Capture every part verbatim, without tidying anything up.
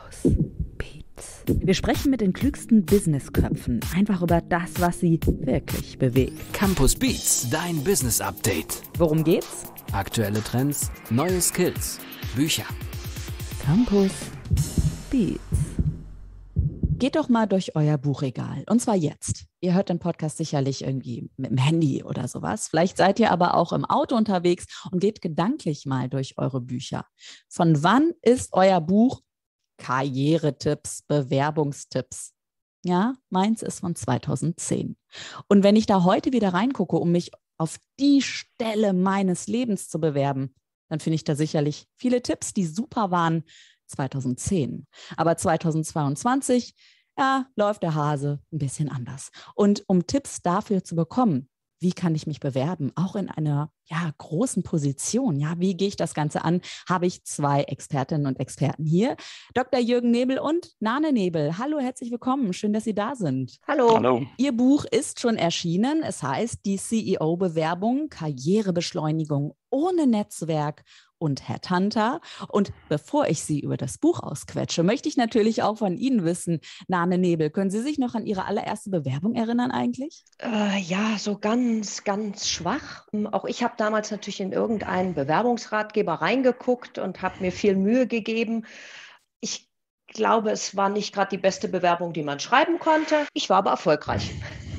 Campus Beats. Wir sprechen mit den klügsten Businessköpfen einfach über das, was sie wirklich bewegt. Campus Beats, dein Business Update. Worum geht's? Aktuelle Trends, neue Skills, Bücher. Campus Beats. Geht doch mal durch euer Buchregal. Und zwar jetzt. Ihr hört den Podcast sicherlich irgendwie mit dem Handy oder sowas. Vielleicht seid ihr aber auch im Auto unterwegs und geht gedanklich mal durch eure Bücher. Von wann ist euer Buch Karrieretipps, Bewerbungstipps? Ja, meins ist von zweitausendzehn. Und wenn ich da heute wieder reingucke, um mich auf die Stelle meines Lebens zu bewerben, dann finde ich da sicherlich viele Tipps, die super waren zweitausendzehn. Aber zweitausendzweiundzwanzig, ja, läuft der Hase ein bisschen anders. Und um Tipps dafür zu bekommen, wie kann ich mich bewerben, auch in einer ja, großen Position, ja, wie gehe ich das Ganze an, habe ich zwei Expertinnen und Experten hier. Doktor Jürgen Nebel und Nane Nebel. Hallo, herzlich willkommen. Schön, dass Sie da sind. Hallo. Hallo. Ihr Buch ist schon erschienen. Es heißt die C E O-Bewerbung, Karrierebeschleunigung ohne Netzwerk und Headhunter. Und bevor ich Sie über das Buch ausquetsche, möchte ich natürlich auch von Ihnen wissen, Nane Nebel, können Sie sich noch an Ihre allererste Bewerbung erinnern eigentlich? Äh, ja, so ganz, ganz schwach. Auch ich habe damals natürlich in irgendeinen Bewerbungsratgeber reingeguckt und habe mir viel Mühe gegeben. Ich glaube, es war nicht gerade die beste Bewerbung, die man schreiben konnte. Ich war aber erfolgreich.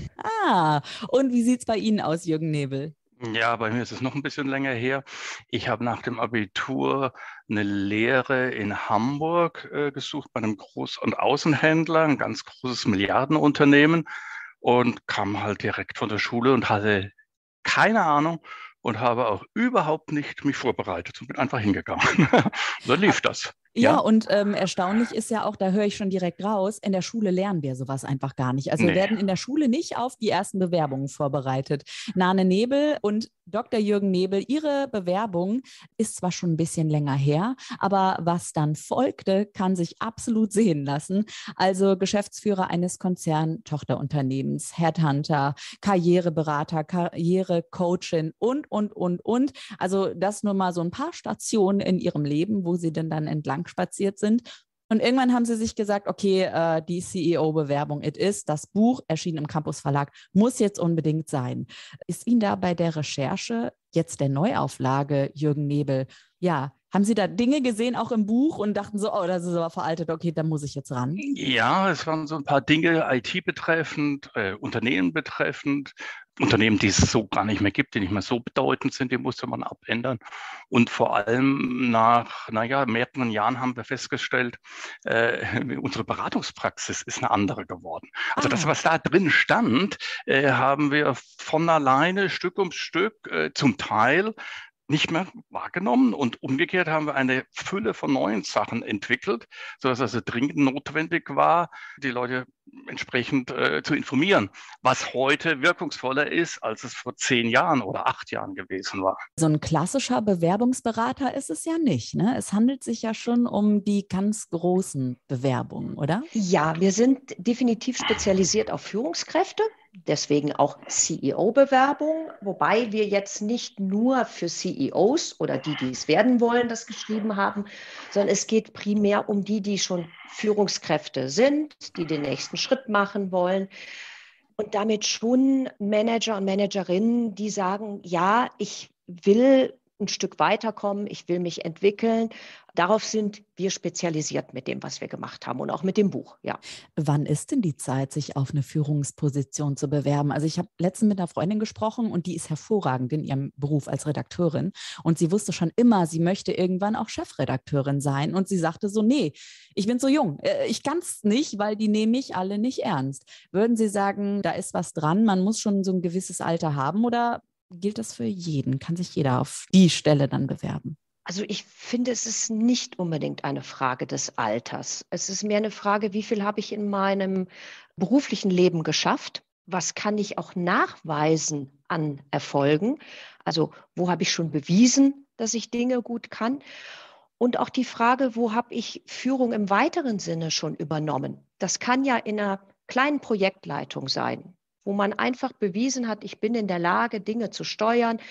Ah, und wie sieht es bei Ihnen aus, Jürgen Nebel? Ja, bei mir ist es noch ein bisschen länger her. Ich habe nach dem Abitur eine Lehre in Hamburg äh, gesucht bei einem Groß- und Außenhändler, ein ganz großes Milliardenunternehmen, und kam halt direkt von der Schule und hatte keine Ahnung und habe auch überhaupt nicht mich vorbereitet und bin einfach hingegangen. So lief das. Ja, Ja? und ähm, erstaunlich ist ja auch, da höre ich schon direkt raus, in der Schule lernen wir sowas einfach gar nicht. Also wir Nee. werden in der Schule nicht auf die ersten Bewerbungen vorbereitet. Nane Nebel und Doktor Jürgen Nebel, Ihre Bewerbung ist zwar schon ein bisschen länger her, aber was dann folgte, kann sich absolut sehen lassen. Also Geschäftsführer eines Konzern-Tochterunternehmens, Headhunter, Karriereberater, Karrierecoachin und, und, und, und. Also das nur mal so ein paar Stationen in Ihrem Leben, wo Sie denn dann entlang spaziert sind. Und irgendwann haben sie sich gesagt, okay, äh, die C E O-Bewerbung, it is, das Buch, erschienen im Campus Verlag, muss jetzt unbedingt sein. Ist Ihnen da bei der Recherche jetzt der Neuauflage, Jürgen Nebel, ja, haben Sie da Dinge gesehen, auch im Buch, und dachten so, oh, das ist aber veraltet, okay, da muss ich jetzt ran? Ja, es waren so ein paar Dinge, I T betreffend, äh, Unternehmen betreffend, Unternehmen, die es so gar nicht mehr gibt, die nicht mehr so bedeutend sind, die musste man abändern. Und vor allem nach, naja, mehreren Jahren haben wir festgestellt, äh, unsere Beratungspraxis ist eine andere geworden. Also Ah. das, was da drin stand, äh, haben wir von alleine Stück um Stück äh, zum Teil nicht mehr wahrgenommen, und umgekehrt haben wir eine Fülle von neuen Sachen entwickelt, sodass es also dringend notwendig war, die Leute entsprechend äh, zu informieren, was heute wirkungsvoller ist, als es vor zehn Jahren oder acht Jahren gewesen war. So ein klassischer Bewerbungsberater ist es ja nicht, ne? Es handelt sich ja schon um die ganz großen Bewerbungen, oder? Ja, wir sind definitiv spezialisiert auf Führungskräfte. Deswegen auch C E O-Bewerbung, wobei wir jetzt nicht nur für C E Os oder die, die es werden wollen, das geschrieben haben, sondern es geht primär um die, die schon Führungskräfte sind, die den nächsten Schritt machen wollen. Und damit schon Manager und Managerinnen, die sagen, ja, ich will ein Stück weiterkommen, ich will mich entwickeln. Darauf sind wir spezialisiert mit dem, was wir gemacht haben, und auch mit dem Buch, ja. Wann ist denn die Zeit, sich auf eine Führungsposition zu bewerben? Also ich habe letztens mit einer Freundin gesprochen, und die ist hervorragend in ihrem Beruf als Redakteurin, und sie wusste schon immer, sie möchte irgendwann auch Chefredakteurin sein, und sie sagte so, nee, ich bin so jung, ich kann es nicht, weil die nehmen mich alle nicht ernst. Würden Sie sagen, da ist was dran, man muss schon so ein gewisses Alter haben, oder gilt das für jeden? Kann sich jeder auf die Stelle dann bewerben? Also ich finde, es ist nicht unbedingt eine Frage des Alters. Es ist mehr eine Frage, wie viel habe ich in meinem beruflichen Leben geschafft? Was kann ich auch nachweisen an Erfolgen? Also wo habe ich schon bewiesen, dass ich Dinge gut kann? Und auch die Frage, wo habe ich Führung im weiteren Sinne schon übernommen? Das kann ja in einer kleinen Projektleitung sein, wo man einfach bewiesen hat, ich bin in der Lage, Dinge zu steuern,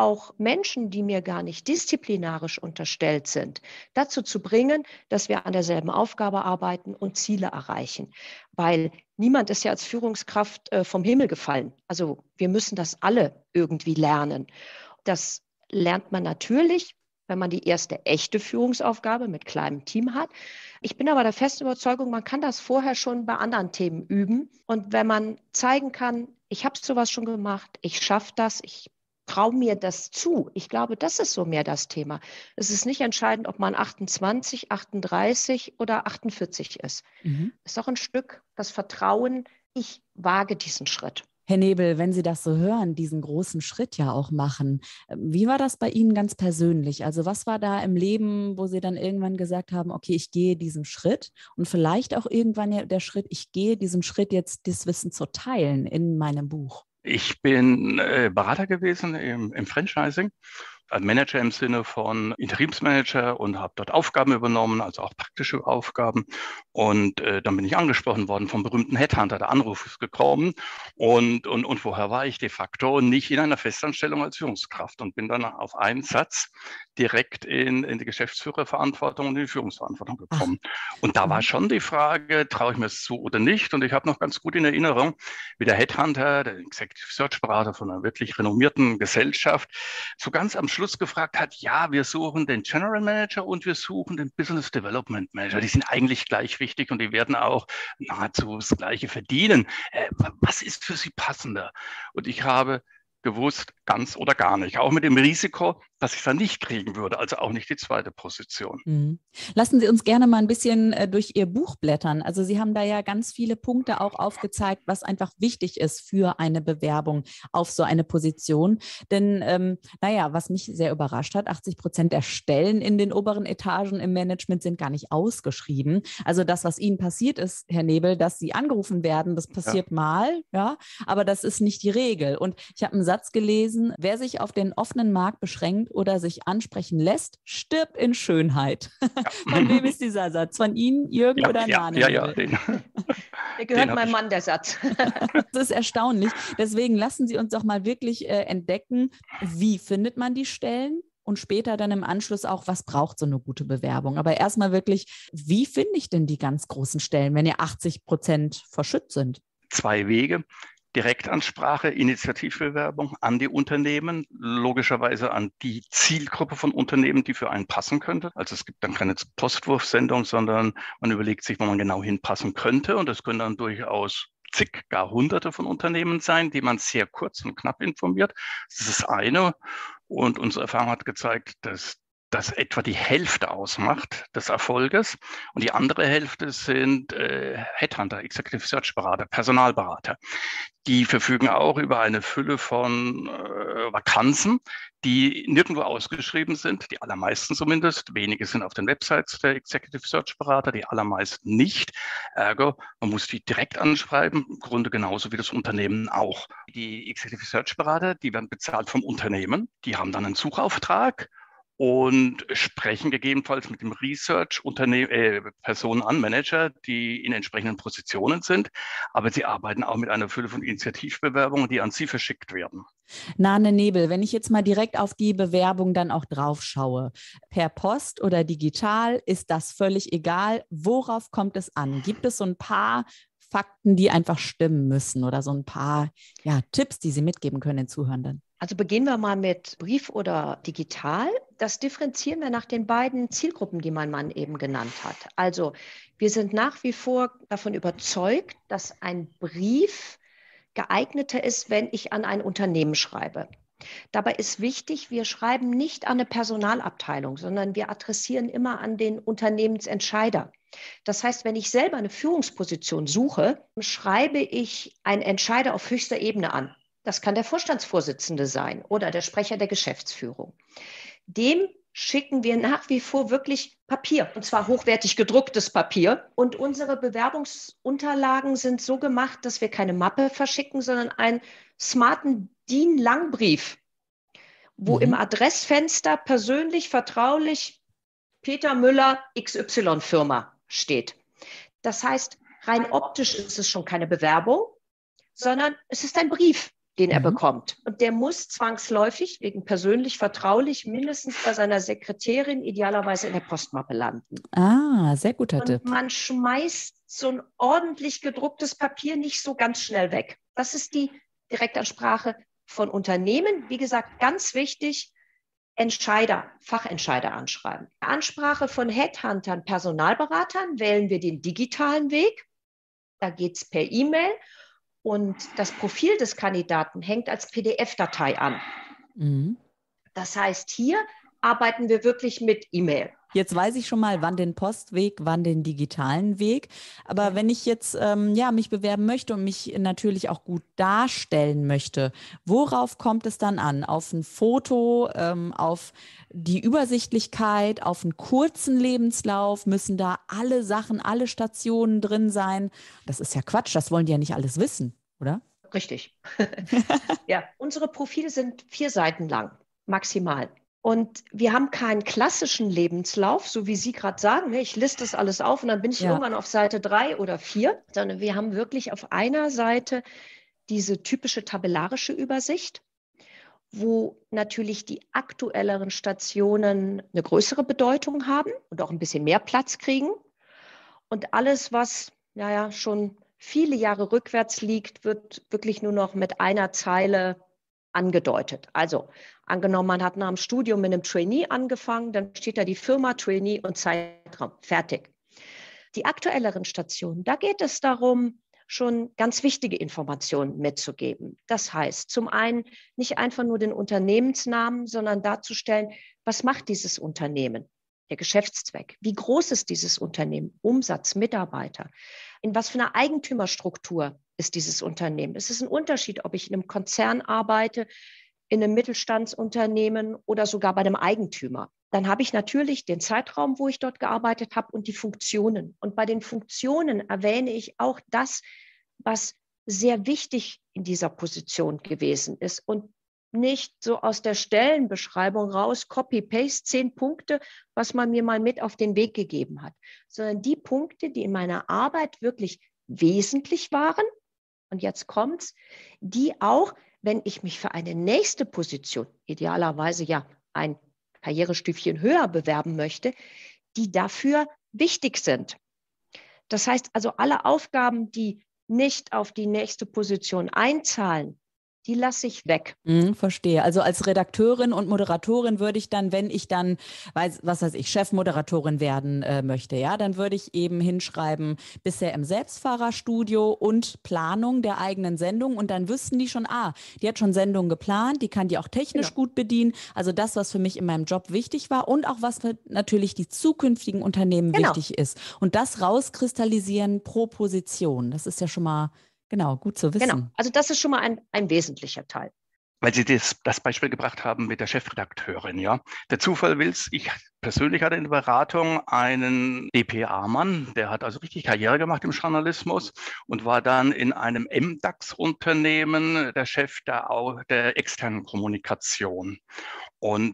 auch Menschen, die mir gar nicht disziplinarisch unterstellt sind, dazu zu bringen, dass wir an derselben Aufgabe arbeiten und Ziele erreichen. Weil niemand ist ja als Führungskraft äh, vom Himmel gefallen. Also wir müssen das alle irgendwie lernen. Das lernt man natürlich, wenn man die erste echte Führungsaufgabe mit kleinem Team hat. Ich bin aber der festen Überzeugung, man kann das vorher schon bei anderen Themen üben. Und wenn man zeigen kann, ich habe sowas schon gemacht, ich schaffe das, ich traue mir das zu. Ich glaube, das ist so mehr das Thema. Es ist nicht entscheidend, ob man achtundzwanzig, achtunddreißig oder achtundvierzig ist. Mhm. Es ist auch ein Stück das Vertrauen, ich wage diesen Schritt. Herr Nebel, wenn Sie das so hören, diesen großen Schritt ja auch machen, wie war das bei Ihnen ganz persönlich? Also was war da im Leben, wo Sie dann irgendwann gesagt haben, okay, ich gehe diesen Schritt und vielleicht auch irgendwann der Schritt, ich gehe diesen Schritt jetzt, das Wissen zu teilen in meinem Buch? Ich bin äh, Berater gewesen im, im Franchising, als Manager im Sinne von Interimsmanager und habe dort Aufgaben übernommen, also auch praktische Aufgaben. Und äh, dann bin ich angesprochen worden vom berühmten Headhunter. Der Anruf ist gekommen und, und, und vorher war ich de facto nicht in einer Festanstellung als Führungskraft und bin dann auf einen Satz direkt in, in die Geschäftsführerverantwortung und in die Führungsverantwortung gekommen. Ach. Und da war schon die Frage, traue ich mir es zu oder nicht? Und ich habe noch ganz gut in Erinnerung, wie der Headhunter, der Executive Search Berater von einer wirklich renommierten Gesellschaft, so ganz am Schluss gefragt hat, ja, wir suchen den General Manager und wir suchen den Business Development Manager. Die sind eigentlich gleich wichtig und die werden auch nahezu das Gleiche verdienen. Äh, was ist für Sie passender? Und ich habe gewusst, ganz oder gar nicht. Auch mit dem Risiko, dass ich es dann nicht kriegen würde, also auch nicht die zweite Position. Mhm. Lassen Sie uns gerne mal ein bisschen äh, durch Ihr Buch blättern. Also Sie haben da ja ganz viele Punkte auch aufgezeigt, was einfach wichtig ist für eine Bewerbung auf so eine Position. Denn, ähm, naja, was mich sehr überrascht hat, achtzig Prozent der Stellen in den oberen Etagen im Management sind gar nicht ausgeschrieben. Also das, was Ihnen passiert ist, Herr Nebel, dass Sie angerufen werden, das passiert ja. mal, ja, aber das ist nicht die Regel. Und ich habe einen Satz gelesen, wer sich auf den offenen Markt beschränkt oder sich ansprechen lässt, stirbt in Schönheit. Ja. Von wem ist dieser Satz? Von Ihnen, Jürgen, ja, oder ja, Nane? Ja, ja, den, der gehört meinem Mann, der Satz. Das ist erstaunlich. Deswegen lassen Sie uns doch mal wirklich äh, entdecken, wie findet man die Stellen? Und später dann im Anschluss auch, was braucht so eine gute Bewerbung? Aber erstmal wirklich, wie finde ich denn die ganz großen Stellen, wenn ja achtzig Prozent verschüttet sind? Zwei Wege. Direktansprache, Initiativbewerbung an die Unternehmen, logischerweise an die Zielgruppe von Unternehmen, die für einen passen könnte. Also es gibt dann keine Postwurfsendung, sondern man überlegt sich, wo man genau hinpassen könnte. Und das können dann durchaus zig, gar hunderte von Unternehmen sein, die man sehr kurz und knapp informiert. Das ist das eine. Und unsere Erfahrung hat gezeigt, dass das etwa die Hälfte ausmacht des Erfolges. Und die andere Hälfte sind äh, Headhunter, Executive Search Berater, Personalberater. Die verfügen auch über eine Fülle von äh, Vakanzen, die nirgendwo ausgeschrieben sind, die allermeisten zumindest. Wenige sind auf den Websites der Executive Search Berater, die allermeisten nicht. Ergo, man muss die direkt anschreiben, im Grunde genauso wie das Unternehmen auch. Die Executive Search Berater, die werden bezahlt vom Unternehmen, die haben dann einen Suchauftrag und sprechen gegebenenfalls mit dem Research-Unternehmen, äh, Personen an, Manager, die in entsprechenden Positionen sind. Aber sie arbeiten auch mit einer Fülle von Initiativbewerbungen, die an sie verschickt werden. Nane Nebel, wenn ich jetzt mal direkt auf die Bewerbung dann auch drauf schaue, per Post oder digital, ist das völlig egal. Worauf kommt es an? Gibt es so ein paar Fakten, die einfach stimmen müssen oder so ein paar ja, Tipps, die Sie mitgeben können den Zuhörenden? Also beginnen wir mal mit Brief oder digital. Das differenzieren wir nach den beiden Zielgruppen, die mein Mann eben genannt hat. Also wir sind nach wie vor davon überzeugt, dass ein Brief geeigneter ist, wenn ich an ein Unternehmen schreibe. Dabei ist wichtig, wir schreiben nicht an eine Personalabteilung, sondern wir adressieren immer an den Unternehmensentscheider. Das heißt, wenn ich selber eine Führungsposition suche, schreibe ich einen Entscheider auf höchster Ebene an. Das kann der Vorstandsvorsitzende sein oder der Sprecher der Geschäftsführung. Dem schicken wir nach wie vor wirklich Papier, und zwar hochwertig gedrucktes Papier. Und unsere Bewerbungsunterlagen sind so gemacht, dass wir keine Mappe verschicken, sondern einen smarten D I N-Langbrief, wo mhm. im Adressfenster persönlich, vertraulich Peter Müller X Y-Firma steht. Das heißt, rein optisch ist es schon keine Bewerbung, sondern es ist ein Brief. den er Mhm. bekommt. Und der muss zwangsläufig, wegen persönlich vertraulich, mindestens bei seiner Sekretärin, idealerweise in der Postmappe landen. Ah, sehr guter Und Tipp. man schmeißt so ein ordentlich gedrucktes Papier nicht so ganz schnell weg. Das ist die Direktansprache von Unternehmen. Wie gesagt, ganz wichtig, Entscheider, Fachentscheider anschreiben. Ansprache von Headhuntern, Personalberatern wählen wir den digitalen Weg. Da geht es per E-Mail und das Profil des Kandidaten hängt als P D F-Datei an. Mhm. Das heißt, hier arbeiten wir wirklich mit E-Mail. Jetzt weiß ich schon mal, wann den Postweg, wann den digitalen Weg. Aber wenn ich jetzt ähm, ja, mich bewerben möchte und mich natürlich auch gut darstellen möchte, worauf kommt es dann an? Auf ein Foto, ähm, auf die Übersichtlichkeit, auf einen kurzen Lebenslauf? Müssen da alle Sachen, alle Stationen drin sein? Das ist ja Quatsch, das wollen die ja nicht alles wissen, oder? Richtig. Ja, unsere Profile sind vier Seiten lang, maximal. Und wir haben keinen klassischen Lebenslauf, so wie Sie gerade sagen, ne, ich liste das alles auf und dann bin ich Ja. irgendwann auf Seite drei oder vier, sondern wir haben wirklich auf einer Seite diese typische tabellarische Übersicht, wo natürlich die aktuelleren Stationen eine größere Bedeutung haben und auch ein bisschen mehr Platz kriegen. Und alles, was naja, schon viele Jahre rückwärts liegt, wird wirklich nur noch mit einer Zeile angedeutet. Also angenommen, man hat nach dem Studium mit einem Trainee angefangen, dann steht da die Firma, Trainee und Zeitraum. Fertig. Die aktuelleren Stationen, da geht es darum, schon ganz wichtige Informationen mitzugeben. Das heißt, zum einen nicht einfach nur den Unternehmensnamen, sondern darzustellen, was macht dieses Unternehmen? Der Geschäftszweck. Wie groß ist dieses Unternehmen? Umsatz, Mitarbeiter? In was für einer Eigentümerstruktur ist dieses Unternehmen? Es ist ein Unterschied, ob ich in einem Konzern arbeite, in einem Mittelstandsunternehmen oder sogar bei einem Eigentümer. Dann habe ich natürlich den Zeitraum, wo ich dort gearbeitet habe und die Funktionen. Und bei den Funktionen erwähne ich auch das, was sehr wichtig in dieser Position gewesen ist und nicht so aus der Stellenbeschreibung raus, Copy-Paste, zehn Punkte, was man mir mal mit auf den Weg gegeben hat, sondern die Punkte, die in meiner Arbeit wirklich wesentlich waren, und jetzt kommt's, die auch, wenn ich mich für eine nächste Position, idealerweise ja ein Karrierestufchen höher bewerben möchte, die dafür wichtig sind. Das heißt also, alle Aufgaben, die nicht auf die nächste Position einzahlen, die lasse ich weg. Hm, verstehe. Also als Redakteurin und Moderatorin würde ich dann, wenn ich dann, weiß, was weiß ich, Chefmoderatorin werden äh, möchte, ja, dann würde ich eben hinschreiben, bisher im Selbstfahrerstudio und Planung der eigenen Sendung. Und dann wüssten die schon, ah, die hat schon Sendungen geplant, die kann die auch technisch Genau. gut bedienen. Also das, was für mich in meinem Job wichtig war und auch was für natürlich die zukünftigen Unternehmen Genau. wichtig ist. Und das rauskristallisieren pro Position. Das ist ja schon mal, genau, gut zu wissen. Genau. Also das ist schon mal ein, ein wesentlicher Teil. Weil Sie das, das Beispiel gebracht haben mit der Chefredakteurin, ja. Der Zufall will's, ich persönlich hatte in der Beratung einen D P A-Mann, der hat also richtig Karriere gemacht im Journalismus und war dann in einem M DAX-Unternehmen der Chef der, der externen Kommunikation. Und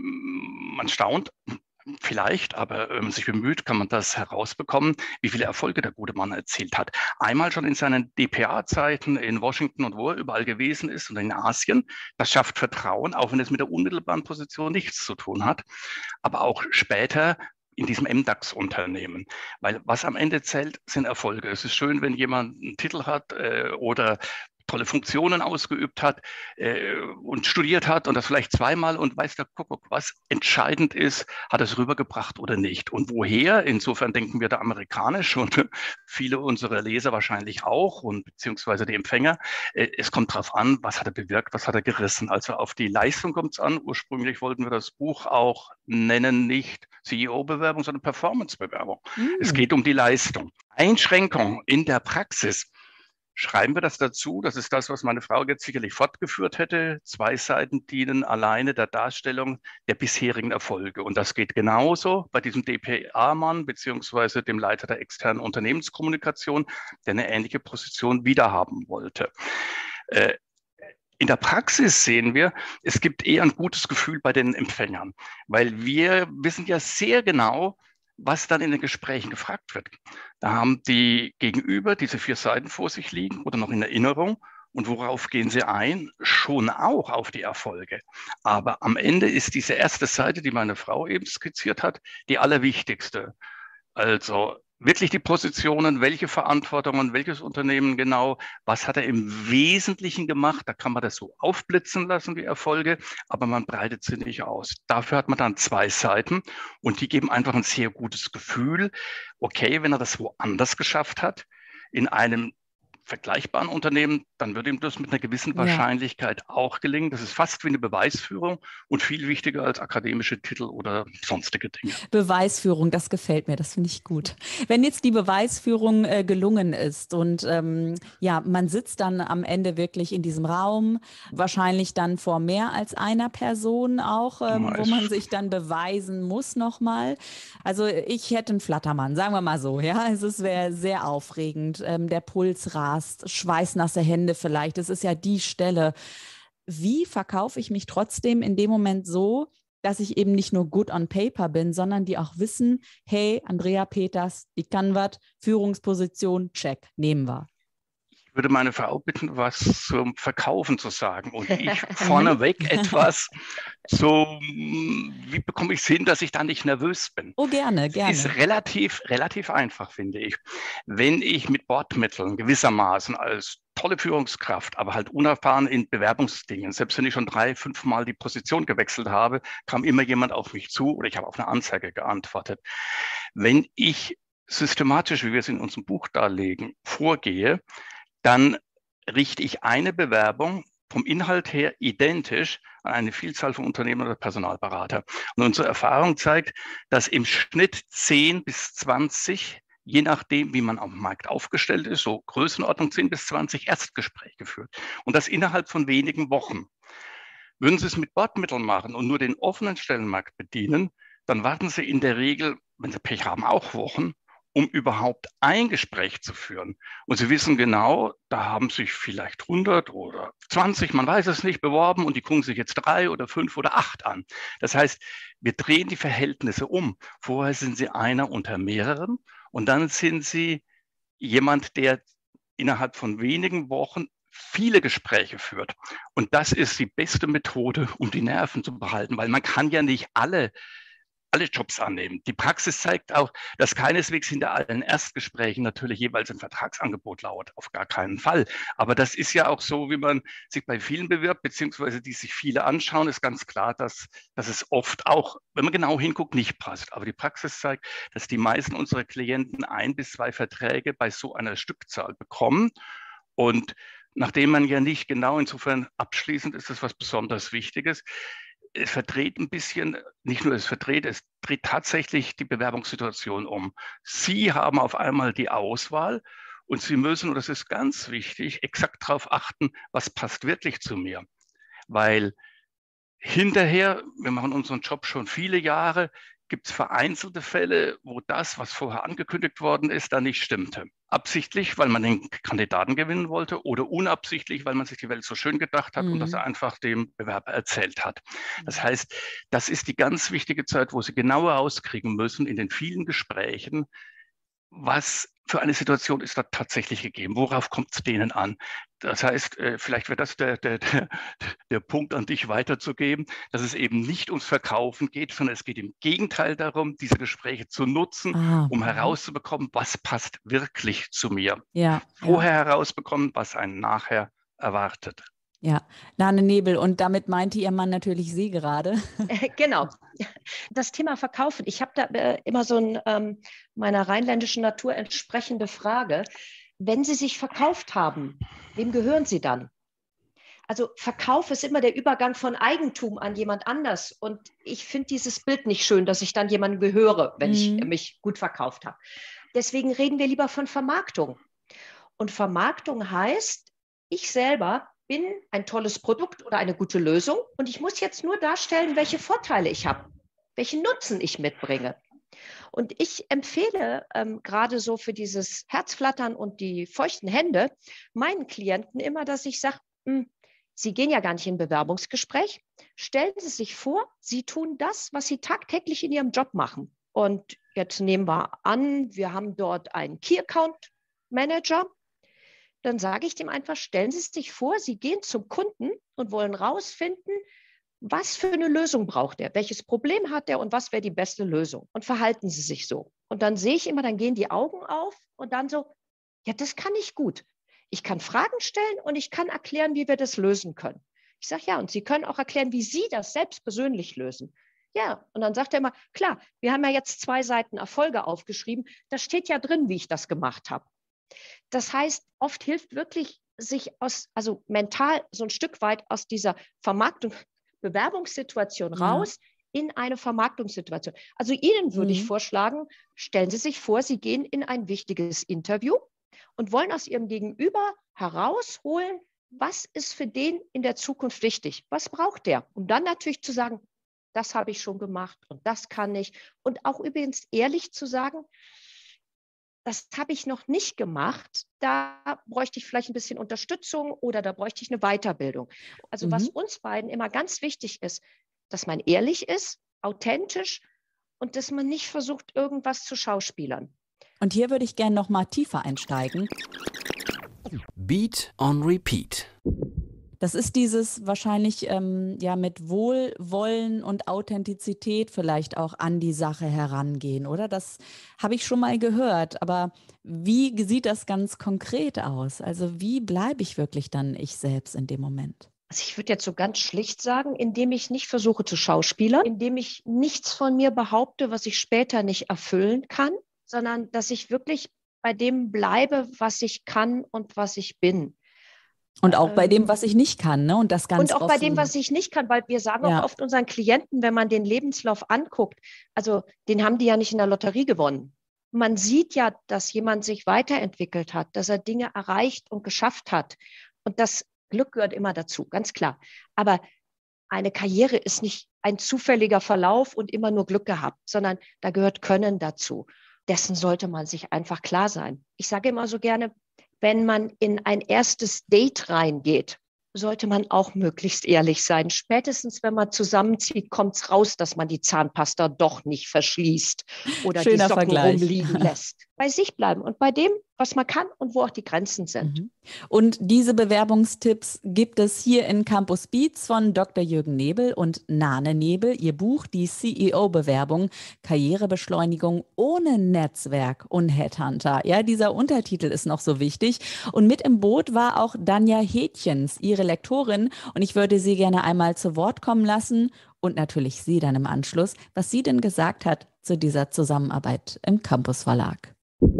ähm, man staunt, vielleicht, aber wenn man sich bemüht, kann man das herausbekommen, wie viele Erfolge der gute Mann erzielt hat. Einmal schon in seinen D P A-Zeiten in Washington und wo er überall gewesen ist und in Asien. Das schafft Vertrauen, auch wenn es mit der unmittelbaren Position nichts zu tun hat. Aber auch später in diesem M DAX-Unternehmen. Weil was am Ende zählt, sind Erfolge. Es ist schön, wenn jemand einen Titel hat äh, oder tolle Funktionen ausgeübt hat äh, und studiert hat und das vielleicht zweimal und weiß der Kuckuck, was entscheidend ist, hat es rübergebracht oder nicht. Und woher? Insofern denken wir da amerikanisch und viele unserer Leser wahrscheinlich auch und beziehungsweise die Empfänger. Äh, es kommt darauf an, was hat er bewirkt, was hat er gerissen. Also auf die Leistung kommt es an. Ursprünglich wollten wir das Buch auch nennen, nicht C E O-Bewerbung, sondern Performance-Bewerbung. Mm. Es geht um die Leistung. Einschränkung in der Praxis. Schreiben wir das dazu? Das ist das, was meine Frau jetzt sicherlich fortgeführt hätte. Zwei Seiten dienen alleine der Darstellung der bisherigen Erfolge. Und das geht genauso bei diesem D P A-Mann beziehungsweise dem Leiter der externen Unternehmenskommunikation, der eine ähnliche Position wiederhaben wollte. Äh, In der Praxis sehen wir, es gibt eher ein gutes Gefühl bei den Empfängern, weil wir wissen ja sehr genau, was dann in den Gesprächen gefragt wird. Da haben die Gegenüber diese vier Seiten vor sich liegen oder noch in Erinnerung Und worauf gehen Sie ein? Schon auch auf die Erfolge. Aber am Ende ist diese erste Seite, die meine Frau eben skizziert hat, die allerwichtigste. Also wirklich die Positionen, welche Verantwortungen, welches Unternehmen genau, was hat er im Wesentlichen gemacht. Da kann man das so aufblitzen lassen, die Erfolge, aber man breitet sie nicht aus. Dafür hat man dann zwei Seiten und die geben einfach ein sehr gutes Gefühl. Okay, wenn er das woanders geschafft hat, in einem vergleichbaren Unternehmen, dann wird ihm das mit einer gewissen Wahrscheinlichkeit ja. auch gelingen. Das ist fast wie eine Beweisführung und viel wichtiger als akademische Titel oder sonstige Dinge. Beweisführung, das gefällt mir, das finde ich gut. Wenn jetzt die Beweisführung äh, gelungen ist und ähm, ja, man sitzt dann am Ende wirklich in diesem Raum, wahrscheinlich dann vor mehr als einer Person auch, ähm, wo man sich dann beweisen muss nochmal. Also ich hätte einen Flattermann, sagen wir mal so, ja, es wäre sehr aufregend, ähm, der Puls rast, schweißnasse Hände vielleicht, das ist ja die Stelle. Wie verkaufe ich mich trotzdem in dem Moment so, dass ich eben nicht nur good on paper bin, sondern die auch wissen, hey, Andrea Peters, die kann was, Führungsposition, check, nehmen wir. Ich würde meine Frau bitten, was zum Verkaufen zu sagen und ich vorneweg etwas so, wie bekomme ich es hin, dass ich da nicht nervös bin? Oh, gerne, gerne. Es ist relativ, relativ einfach, finde ich. Wenn ich mit Bordmitteln gewissermaßen als tolle Führungskraft, aber halt unerfahren in Bewerbungsdingen, selbst wenn ich schon drei, fünf Mal die Position gewechselt habe, kam immer jemand auf mich zu oder ich habe auf eine Anzeige geantwortet. Wenn ich systematisch, wie wir es in unserem Buch darlegen, vorgehe, dann richte ich eine Bewerbung vom Inhalt her identisch an eine Vielzahl von Unternehmen oder Personalberater. Und unsere Erfahrung zeigt, dass im Schnitt zehn bis zwanzig, je nachdem, wie man am Markt aufgestellt ist, so Größenordnung zehn bis zwanzig Erstgespräche führt. Und das innerhalb von wenigen Wochen. Würden Sie es mit Bordmitteln machen und nur den offenen Stellenmarkt bedienen, dann warten Sie in der Regel, wenn Sie Pech haben, auch Wochen, um überhaupt ein Gespräch zu führen. Und Sie wissen genau, da haben sich vielleicht hundert oder zwanzig, man weiß es nicht, beworben und die gucken sich jetzt drei oder fünf oder acht an. Das heißt, wir drehen die Verhältnisse um. Vorher sind Sie einer unter mehreren und dann sind Sie jemand, der innerhalb von wenigen Wochen viele Gespräche führt. Und das ist die beste Methode, um die Nerven zu behalten, weil man kann ja nicht alle alle Jobs annehmen. Die Praxis zeigt auch, dass keineswegs hinter allen Erstgesprächen natürlich jeweils ein Vertragsangebot lauert. Auf gar keinen Fall. Aber das ist ja auch so, wie man sich bei vielen bewirbt, beziehungsweise die sich viele anschauen, ist ganz klar, dass, dass es oft auch, wenn man genau hinguckt, nicht passt. Aber die Praxis zeigt, dass die meisten unserer Klienten ein bis zwei Verträge bei so einer Stückzahl bekommen. Und nachdem man ja nicht genau, insofern abschließend ist das was besonders Wichtiges, es verdreht ein bisschen, nicht nur es verdreht, es dreht tatsächlich die Bewerbungssituation um. Sie haben auf einmal die Auswahl und Sie müssen, und das ist ganz wichtig, exakt darauf achten, was passt wirklich zu mir. Weil hinterher, wir machen unseren Job schon viele Jahre, gibt es vereinzelte Fälle, wo das, was vorher angekündigt worden ist, dann nicht stimmte. Absichtlich, weil man den Kandidaten gewinnen wollte oder unabsichtlich, weil man sich die Welt so schön gedacht hat mhm. und das einfach dem Bewerber erzählt hat. Das heißt, das ist die ganz wichtige Zeit, wo Sie genau rauskriegen müssen in den vielen Gesprächen, was für eine Situation ist da tatsächlich gegeben? Worauf kommt es denen an? Das heißt, vielleicht wäre das der, der, der, der Punkt an dich weiterzugeben, dass es eben nicht ums Verkaufen geht, sondern es geht im Gegenteil darum, diese Gespräche zu nutzen, ah, um herauszubekommen, was passt wirklich zu mir. Ja, Vorher ja. herausbekommen, was einen nachher erwartet. Ja, Lane Nebel. Und damit meinte Ihr Mann natürlich Sie gerade. Genau. Das Thema Verkaufen. Ich habe da äh, immer so ein, ähm, meiner rheinländischen Natur entsprechende Frage. Wenn Sie sich verkauft haben, wem gehören Sie dann? Also Verkauf ist immer der Übergang von Eigentum an jemand anders. Und ich finde dieses Bild nicht schön, dass ich dann jemandem gehöre, wenn mhm. ich mich gut verkauft habe. Deswegen reden wir lieber von Vermarktung. Und Vermarktung heißt, ich selber bin ein tolles Produkt oder eine gute Lösung und ich muss jetzt nur darstellen, welche Vorteile ich habe, welchen Nutzen ich mitbringe. Und ich empfehle ähm, gerade so für dieses Herzflattern und die feuchten Hände meinen Klienten immer, dass ich sage, Sie gehen ja gar nicht in ein Bewerbungsgespräch. Stellen Sie sich vor, Sie tun das, was Sie tagtäglich in Ihrem Job machen. Und jetzt nehmen wir an, wir haben dort einen Key Account Manager, Dann sage ich dem einfach, stellen Sie sich vor, Sie gehen zum Kunden und wollen rausfinden, was für eine Lösung braucht er, welches Problem hat er und was wäre die beste Lösung. Und verhalten Sie sich so. Und dann sehe ich immer, dann gehen die Augen auf und dann so, ja, das kann ich gut. Ich kann Fragen stellen und ich kann erklären, wie wir das lösen können. Ich sage, ja, und Sie können auch erklären, wie Sie das selbst persönlich lösen. Ja, und dann sagt er immer, klar, wir haben ja jetzt zwei Seiten Erfolge aufgeschrieben. Da steht ja drin, wie ich das gemacht habe. Das heißt, oft hilft wirklich, sich aus, also mental so ein Stück weit aus dieser Vermarktung, Bewerbungssituation raus ja. in eine Vermarktungssituation. Also Ihnen würde mhm. ich vorschlagen, stellen Sie sich vor, Sie gehen in ein wichtiges Interview und wollen aus Ihrem Gegenüber herausholen, was ist für den in der Zukunft wichtig? Was braucht der? Um dann natürlich zu sagen, das habe ich schon gemacht und das kann ich. Und auch übrigens ehrlich zu sagen, das habe ich noch nicht gemacht, da bräuchte ich vielleicht ein bisschen Unterstützung oder da bräuchte ich eine Weiterbildung. Also mhm. was uns beiden immer ganz wichtig ist, dass man ehrlich ist, authentisch und dass man nicht versucht, irgendwas zu schauspielern. Und hier würde ich gerne noch mal tiefer einsteigen. Beat on Repeat. Das ist dieses wahrscheinlich ähm, ja mit Wohlwollen und Authentizität vielleicht auch an die Sache herangehen, oder? Das habe ich schon mal gehört. Aber wie sieht das ganz konkret aus? Also wie bleibe ich wirklich dann ich selbst in dem Moment? Also ich würde jetzt so ganz schlicht sagen, indem ich nicht versuche zu schauspielern, indem ich nichts von mir behaupte, was ich später nicht erfüllen kann, sondern dass ich wirklich bei dem bleibe, was ich kann und was ich bin. Und auch bei dem, was ich nicht kann, ne? Und das ganz Und auch offen. bei dem, was ich nicht kann, weil wir sagen ja. auch oft unseren Klienten, wenn man den Lebenslauf anguckt, also den haben die ja nicht in der Lotterie gewonnen. Man sieht ja, dass jemand sich weiterentwickelt hat, dass er Dinge erreicht und geschafft hat. Und das Glück gehört immer dazu, ganz klar. Aber eine Karriere ist nicht ein zufälliger Verlauf und immer nur Glück gehabt, sondern da gehört Können dazu. Dessen sollte man sich einfach klar sein. Ich sage immer so gerne, wenn man in ein erstes Date reingeht, sollte man auch möglichst ehrlich sein. Spätestens, wenn man zusammenzieht, kommt es raus, dass man die Zahnpasta doch nicht verschließt oder Schöner die Socken Vergleich. rumliegen lässt. Bei sich bleiben und bei dem, was man kann und wo auch die Grenzen sind. Mhm. Und diese Bewerbungstipps gibt es hier in Campus Beats von Doktor Jürgen Nebel und Nane Nebel. Ihr Buch, die C E O-Bewerbung, Karrierebeschleunigung ohne Netzwerk und Headhunter. Ja, dieser Untertitel ist noch so wichtig. Und mit im Boot war auch Danja Hätjens, ihre Lektorin. Und ich würde sie gerne einmal zu Wort kommen lassen und natürlich sie dann im Anschluss, was sie denn gesagt hat zu dieser Zusammenarbeit im Campus Verlag.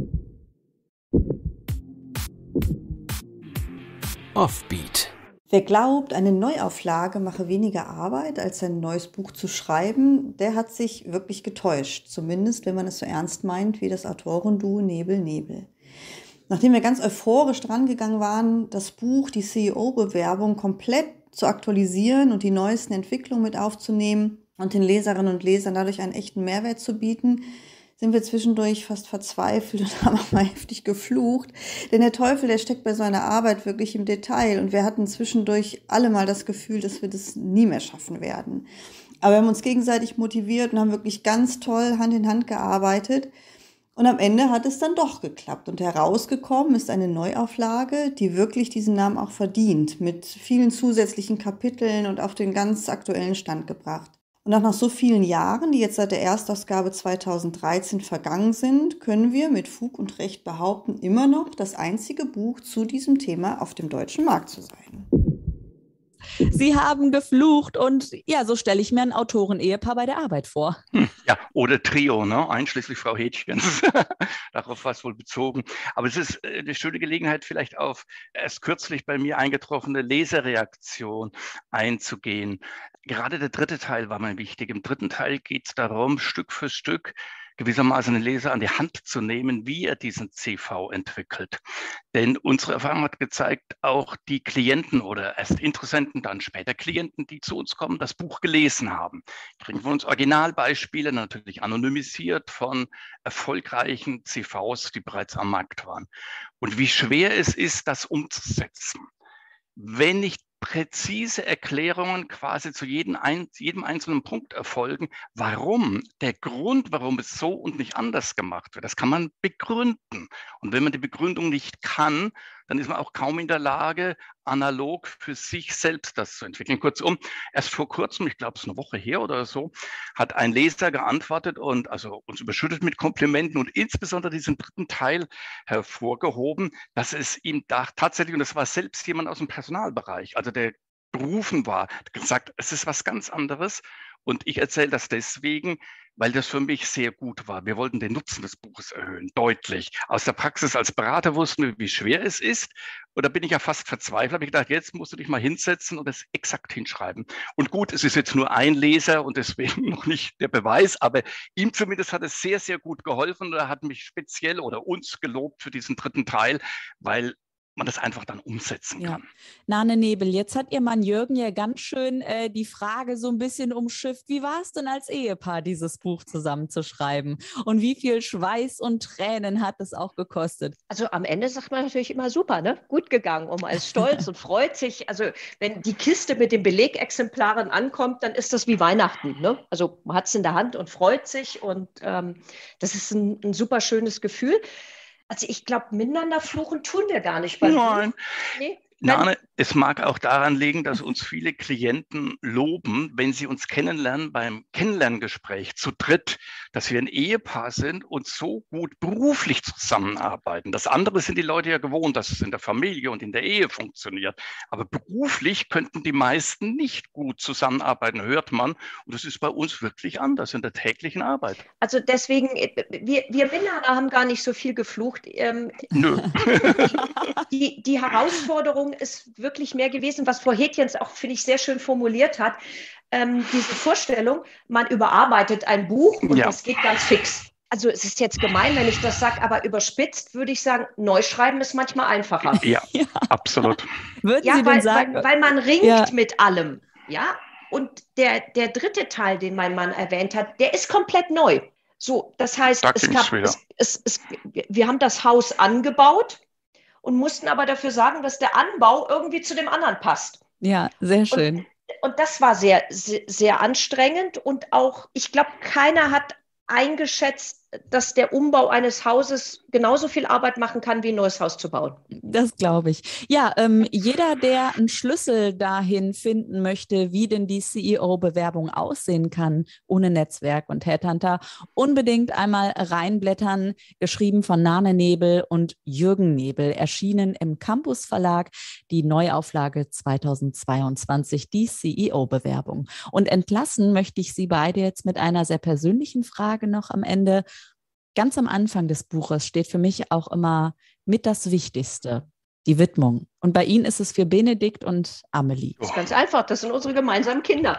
Offbeat. Wer glaubt, eine Neuauflage mache weniger Arbeit, als ein neues Buch zu schreiben, der hat sich wirklich getäuscht. Zumindest, wenn man es so ernst meint wie das Autorenduo Nebel Nebel. Nachdem wir ganz euphorisch drangegangen waren, das Buch, die C E O-Bewerbung komplett zu aktualisieren und die neuesten Entwicklungen mit aufzunehmen und den Leserinnen und Lesern dadurch einen echten Mehrwert zu bieten, sind wir zwischendurch fast verzweifelt und haben auch mal heftig geflucht. Denn der Teufel, der steckt bei so einer Arbeit wirklich im Detail. Und wir hatten zwischendurch alle mal das Gefühl, dass wir das nie mehr schaffen werden. Aber wir haben uns gegenseitig motiviert und haben wirklich ganz toll Hand in Hand gearbeitet. Und am Ende hat es dann doch geklappt. Und herausgekommen ist eine Neuauflage, die wirklich diesen Namen auch verdient. Mit vielen zusätzlichen Kapiteln und auf den ganz aktuellen Stand gebracht. Und auch nach so vielen Jahren, die jetzt seit der Erstausgabe zweitausenddreizehn vergangen sind, können wir mit Fug und Recht behaupten, immer noch das einzige Buch zu diesem Thema auf dem deutschen Markt zu sein. Sie haben geflucht und ja, so stelle ich mir ein Autoren-Ehepaar bei der Arbeit vor. Hm, ja, oder Trio, ne? Einschließlich Frau Hätjens. Darauf war es wohl bezogen. Aber es ist eine schöne Gelegenheit, vielleicht auf erst kürzlich bei mir eingetroffene Lesereaktion einzugehen. Gerade der dritte Teil war mir wichtig. Im dritten Teil geht es darum, Stück für Stück gewissermaßen den Leser an die Hand zu nehmen, wie er diesen C V entwickelt. Denn unsere Erfahrung hat gezeigt, auch die Klienten oder erst Interessenten, dann später Klienten, die zu uns kommen, das Buch gelesen haben. Kriegen von uns Originalbeispiele, natürlich anonymisiert von erfolgreichen C Vs, die bereits am Markt waren. Und wie schwer es ist, das umzusetzen. Wenn nicht präzise Erklärungen quasi zu jedem, ein, jedem einzelnen Punkt erfolgen, warum, der Grund, warum es so und nicht anders gemacht wird, das kann man begründen. Und wenn man die Begründung nicht kann, dann ist man auch kaum in der Lage, analog für sich selbst das zu entwickeln. Kurzum, erst vor kurzem, ich glaube es ist eine Woche her oder so, hat ein Leser geantwortet und also uns überschüttet mit Komplimenten und insbesondere diesen dritten Teil hervorgehoben, dass es ihm da tatsächlich, und das war selbst jemand aus dem Personalbereich, also der berufen war, gesagt, es ist was ganz anderes. Und ich erzähle das deswegen, weil das für mich sehr gut war. Wir wollten den Nutzen des Buches erhöhen, deutlich. Aus der Praxis als Berater wussten wir, wie schwer es ist. Und da bin ich ja fast verzweifelt. Habe ich gedacht, jetzt musst du dich mal hinsetzen und es exakt hinschreiben. Und gut, es ist jetzt nur ein Leser und deswegen noch nicht der Beweis, aber ihm zumindest hat es sehr, sehr gut geholfen. Und er hat mich speziell oder uns gelobt für diesen dritten Teil, weil man das einfach dann umsetzen kann. Ja. Nane Nebel, jetzt hat Ihr Mann Jürgen ja ganz schön äh, die Frage so ein bisschen umschifft, wie war es denn als Ehepaar, dieses Buch zusammenzuschreiben? Und wie viel Schweiß und Tränen hat es auch gekostet? Also am Ende sagt man natürlich immer super, ne? Gut gegangen, und man ist stolz und freut sich. Also wenn die Kiste mit den Belegexemplaren ankommt, dann ist das wie Weihnachten, ne? Also man hat es in der Hand und freut sich und ähm, das ist ein, ein super schönes Gefühl. Also ich glaube, miteinander fluchen tun wir gar nicht. Nein. Nee? Nein, es mag auch daran liegen, dass uns viele Klienten loben, wenn sie uns kennenlernen beim Kennenlerngespräch zu dritt, dass wir ein Ehepaar sind und so gut beruflich zusammenarbeiten. Das andere sind die Leute ja gewohnt, dass es in der Familie und in der Ehe funktioniert. Aber beruflich könnten die meisten nicht gut zusammenarbeiten, hört man. Und das ist bei uns wirklich anders in der täglichen Arbeit. Also deswegen, wir, wir Männer haben gar nicht so viel geflucht. Ähm, Nö. die, die Herausforderung ist wirklich mehr gewesen, was Frau Hätjens auch, finde ich, sehr schön formuliert hat. Ähm, diese Vorstellung, man überarbeitet ein Buch und ja. das geht ganz fix. Also es ist jetzt gemein, wenn ich das sage, aber überspitzt würde ich sagen, Neuschreiben ist manchmal einfacher. Ja, ja. Absolut. Würden ja, Sie weil, denn sagen, weil, weil man ringt ja. mit allem. Ja? Und der, der dritte Teil, den mein Mann erwähnt hat, der ist komplett neu. So, das heißt, da es gab, es, es, es, wir haben das Haus angebaut und mussten aber dafür sagen, dass der Anbau irgendwie zu dem anderen passt. Ja, sehr schön. Und, und das war sehr, sehr, sehr anstrengend und auch, ich glaube, keiner hat eingeschätzt, dass der Umbau eines Hauses genauso viel Arbeit machen kann, wie ein neues Haus zu bauen. Das glaube ich. Ja, ähm, jeder, der einen Schlüssel dahin finden möchte, wie denn die C E O-Bewerbung aussehen kann, ohne Netzwerk und Headhunter, unbedingt einmal reinblättern, geschrieben von Nane Nebel und Jürgen Nebel, erschienen im Campus Verlag, die Neuauflage zweitausendzweiundzwanzig, die C E O-Bewerbung. Und entlassen möchte ich Sie beide jetzt mit einer sehr persönlichen Frage noch am Ende. Ganz am Anfang des Buches steht für mich auch immer mit das Wichtigste, die Widmung. Und bei Ihnen ist es für Benedikt und Amelie. Das ist ganz einfach, das sind unsere gemeinsamen Kinder.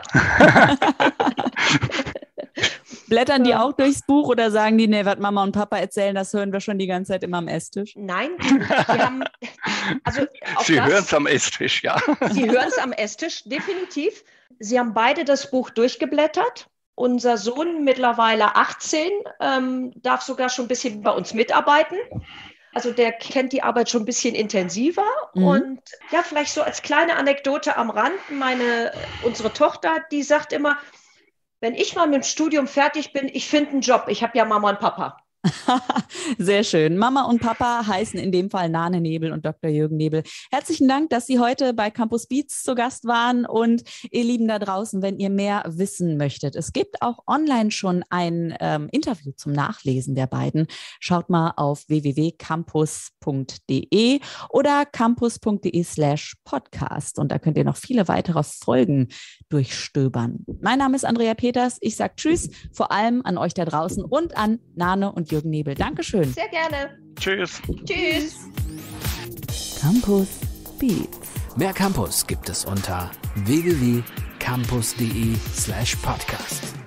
Blättern die auch durchs Buch oder sagen die, nee, was Mama und Papa erzählen, das hören wir schon die ganze Zeit immer am Esstisch? Nein, die, die haben, also Sie hören es am Esstisch, ja. Sie hören es am Esstisch, definitiv. Sie haben beide das Buch durchgeblättert. Unser Sohn, mittlerweile achtzehn, ähm, darf sogar schon ein bisschen bei uns mitarbeiten. Also der kennt die Arbeit schon ein bisschen intensiver. Mhm. Und ja, vielleicht so als kleine Anekdote am Rand, meine, unsere Tochter, die sagt immer, wenn ich mal mit dem Studium fertig bin, ich finde einen Job. Ich habe ja Mama und Papa. Sehr schön. Mama und Papa heißen in dem Fall Nane Nebel und Doktor Jürgen Nebel. Herzlichen Dank, dass Sie heute bei Campus Beats zu Gast waren. Und ihr Lieben da draußen, wenn ihr mehr wissen möchtet, es gibt auch online schon ein ähm, Interview zum Nachlesen der beiden. Schaut mal auf w w w punkt campus punkt d e oder campus punkt d e slash podcast. Und da könnt ihr noch viele weitere Folgen durchstöbern. Mein Name ist Andrea Peters. Ich sage Tschüss, vor allem an euch da draußen und an Nane und Jürgen Nebel. Dankeschön. Sehr gerne. Tschüss. Tschüss. Campus Beats. Mehr Campus gibt es unter w w w punkt campus punkt d e slash podcast.